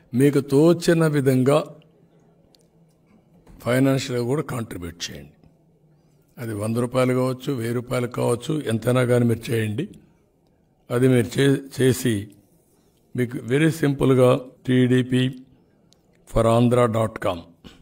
మీకు తోచిన విధంగా ఫైనాన్షియల్గా కూడా కాంట్రిబ్యూట్ చేయండి. అది 100 రూపాయలు కావచ్చు, 1000 రూపాయలు కావచ్చు, ఎంతైనా కానీ మీరు చేయండి. అది మీరు చేసి మీకు వెరీ సింపుల్గా tdpforandhra.com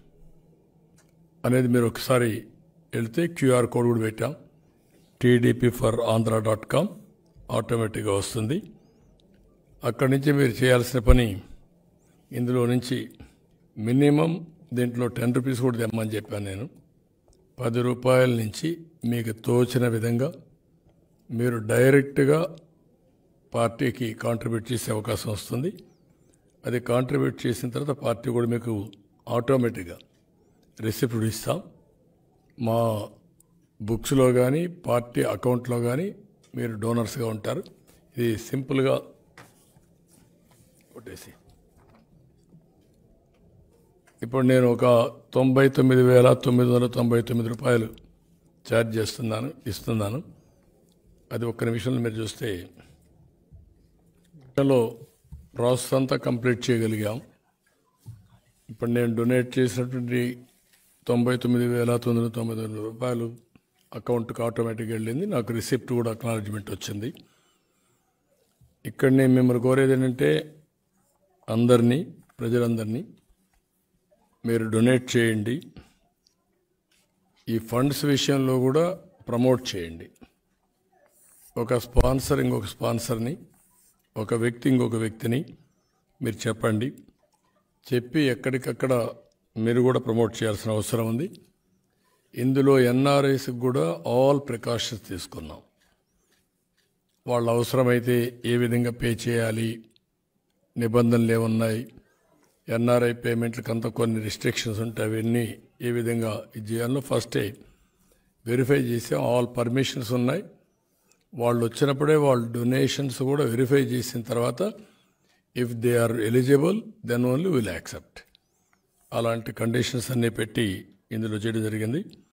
అనేది మీరు ఒకసారి వెళ్తే QR కోడ్ కూడా పెట్టాం. tdpforandhra.com ఆటోమేటిక్గా వస్తుంది. అక్కడి నుంచి మీరు చేయాల్సిన పని ఇందులో నుంచి మినిమం దీంట్లో 10 రూపీస్ కూడా తెమ్మని చెప్పాను నేను. 10 రూపాయల నుంచి మీకు తోచిన విధంగా మీరు డైరెక్ట్గా పార్టీకి కాంట్రిబ్యూట్ చేసే అవకాశం వస్తుంది. అది కాంట్రిబ్యూట్ చేసిన తర్వాత పార్టీ కూడా మీకు ఆటోమేటిక్గా రిసిప్ట్ ఇస్తాం. మా బుక్స్లో కానీ పార్టీ అకౌంట్లో కానీ మీరు డోనర్స్గా ఉంటారు. ఇది సింపుల్గా కొట్టేసి ఇప్పుడు నేను ఒక 99,999 రూపాయలు ఛార్జ్ ఇస్తున్నాను. అది ఒక్క నిమిషంలో మీరు చూస్తే ప్రాసెస్ అంతా కంప్లీట్ చేయగలిగాం. ఇప్పుడు నేను డొనేట్ చేసినటువంటి 99,999 రూపాయలు అకౌంట్కి ఆటోమేటిక్గా వెళ్ళింది. నాకు రిసిప్ట్ కూడా అక్నాలెడ్జ్మెంట్ వచ్చింది. ఇక్కడ నేను మిమ్మల్ని కోరేది ఏంటంటే ప్రజలందరినీ మీరు డొనేట్ చేయండి. ఈ ఫండ్స్ విషయంలో కూడా ప్రమోట్ చేయండి. ఒక స్పాన్సర్ ఇంకొక స్పాన్సర్ని, ఒక వ్యక్తి ఇంకొక వ్యక్తిని మీరు చెప్పండి. చెప్పి ఎక్కడికక్కడ మీరు కూడా ప్రమోట్ చేయాల్సిన అవసరం ఉంది. ఇందులో ఎన్ఆర్ఐస్కి కూడా ఆల్ ప్రికాషన్స్ తీసుకున్నాం. వాళ్ళ అవసరమైతే ఏ విధంగా పే చేయాలి, నిబంధనలు ఏమున్నాయి, ఎన్ఆర్ఐ పేమెంట్లకు అంతా కొన్ని రిస్ట్రిక్షన్స్ ఉంటాయి. అవన్నీ ఏ విధంగా ఇది చేయాలో ఫస్టే వెరిఫై చేసాం. ఆల్ పర్మిషన్స్ ఉన్నాయి. వాళ్ళు వచ్చినప్పుడే వాళ్ళ డొనేషన్స్ కూడా వెరిఫై చేసిన తర్వాత if they are eligible then only will accept. అలాంటి కండిషన్స్ అన్నీ పెట్టి ఇందులో చేయడం జరిగింది.